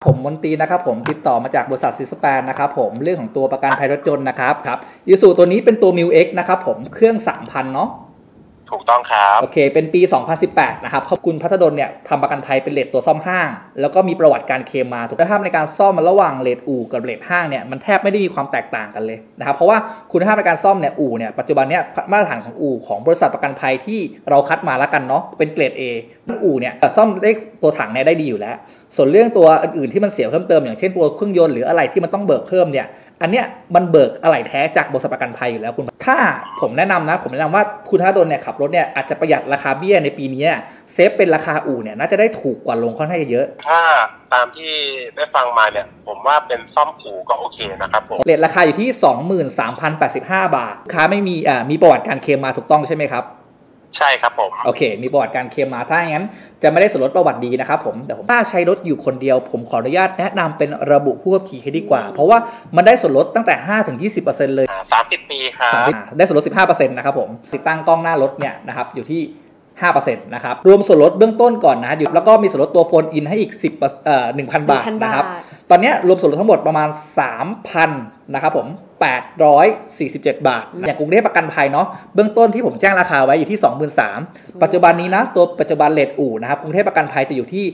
ผมมนตรีนะครับผมติดต่อมาจากบริษัทซิสแปนนะครับผมเรื่องของตัวประกันภัยรถยนต์นะครับยูสุตัวนี้เป็นตัว MIL-X นะครับผมเครื่อง 3,000 เนาะถูกต้องครับโอเคเป็นปี 2018 นะครับคุณพัฒดลเนี่ยทำประกันภัยเป็นเรทตัวซ่อมห้างแล้วก็มีประวัติการเคลมมาสุขภาพในการซ่อมมันระหว่างเรทอู่กับเรทห้างเนี่ยมันแทบไม่ได้มีความแตกต่างกันเลยนะครับเพราะว่าคุณภาพในการซ่อมเนี่ยอู่เนี่ยปัจจุบันเนี่ยมาตรฐานของอู่ของบริษัทประกันภัยที่เราคัดมาแล้วกันเนาะเป็นเกรด A อู่เนี่ยซ่อมได้ตัวถังเนี่ยได้ดีอยู่แล้วส่วนเรื่องตัวอื่นๆที่มันเสียเพิ่มเติมอย่างเช่นตัวเครื่องยนต์หรืออะไรที่มันต้องเบิกเพิ่มเนี่ยอันเนี้ยมันเบิกอะไหล่แท้จากบริษัทประกันภัยอยู่แล้วคุณถ้าผมแนะนำว่าคุณธนดลเนี่ยขับรถเนี่ยอาจจะประหยัดราคาเบี้ยในปีนี้เซฟเป็นราคาอู่เนี่ยน่าจะได้ถูกกว่าลงค่อนข้างเยอะถ้าตามที่ได้ฟังมาเนี่ยผมว่าเป็นซ่อมอู่ก็โอเคนะครับผมเรทราคาอยู่ที่ 23,085 บาทลูกค้าไม่มีประวัติการเคลมมาถูกต้องใช่ไหมครับใช่ครับผมโอเคมีประวัติการเคลมมาถ้าอย่างนั้นจะไม่ได้ส่วนลดประวัติดีนะครับผมแต่ถ้าใช้รถอยู่คนเดียวผมขออนุญาตแนะนำเป็นระบุผู้ขับขี่ให้ดีกว่าเพราะว่ามันได้ส่วนลดตั้งแต่ 5-20% เลย 30 ปีครับได้ส่วนลด 15% นะครับผมติดตั้งกล้องหน้ารถเนี่ยนะครับอยู่ที่ 5% นะครับรวมส่วนลดเบื้องต้นก่อนนะแล้วก็มีส่วนลดตัวโฟนอินให้อีก1,000 บาทนะครับตอนนี้รวมส่วนลดทั้งหมดประมาณ 3,000 นะครับผม847 บาทอย่างกรุงเทพประกันภัยเนาะเบื้องต้นที่ผมแจ้งราคาไว้อยู่ที่ 23,000 ปัจจุบันนี้นะตัวปัจจุบันเรทอู่นะครับกรุงเทพประกันภัยจะอยู่ที่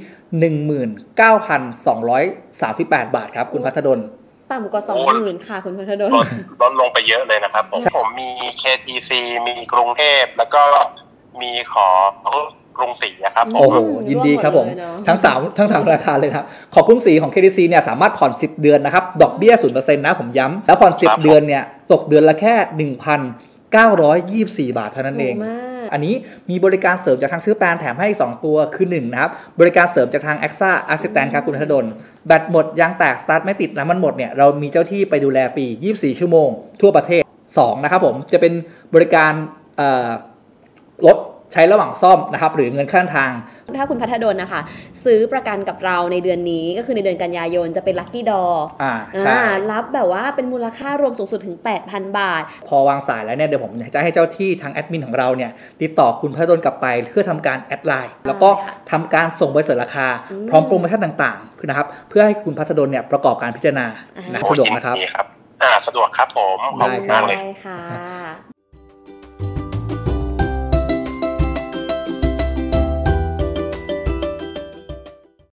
19,238 บาทครับคุณพัฒดลต่ำกว่า 20,000 ค่ะคุณพัฒดลลดลงไปเยอะเลยนะครับผมมี KTC มีกรุงเทพแล้วก็มีของกรุงศรีครับโอ้โหยินดีครับผมทั้ง3ราคาเลยครับของกรุงศรีของ KTC เนี่ยสามารถผ่อน10 เดือนนะครับดอกเบี้ย 0% นะผมย้ำแล้วผ่อน10 เดือนเนี่ยตกเดือนละแค่ 1,924 บาทเท่านั้นเองอันนี้มีบริการเสริมจากทางซื้อแปลนแถมให้2ตัวคือ1นะครับบริการเสริมจากทาง AXA Assistant ครับคุณธนดลแบตหมดยางแตกสตาร์ทไม่ติดน้ำมันหมดเนี่ยเรามีเจ้าที่ไปดูแลฟรี24 ชั่วโมงทั่วประเทศ2นะครับผมจะเป็นบริการรถใช้ระหว่างซ่อมนะครับหรือเงินค่าทางถ้าคุณพัฒดลนะคะซื้อประกันกับเราในเดือนนี้ก็คือในเดือนกันยายนจะเป็นลัคกี้ดอรับแบบว่าเป็นมูลค่ารวมสูงสุดถึง 8,000 บาทพอวางสายแล้วเนี่ยเดี๋ยวผมจะให้เจ้าที่ทางแอดมินของเราเนี่ยติดต่อคุณพัฒดลกลับไปเพื่อทำการแอดไลน์แล้วก็ทำการส่งใบเสนอราคาพร้อมโปรโมชั่นต่างๆนะครับเพื่อให้คุณพัฒดลเนี่ยประกอบการพิจารณาสะดวกนะครับสะดวกครับผมขอบคุณมากเลยค่ะ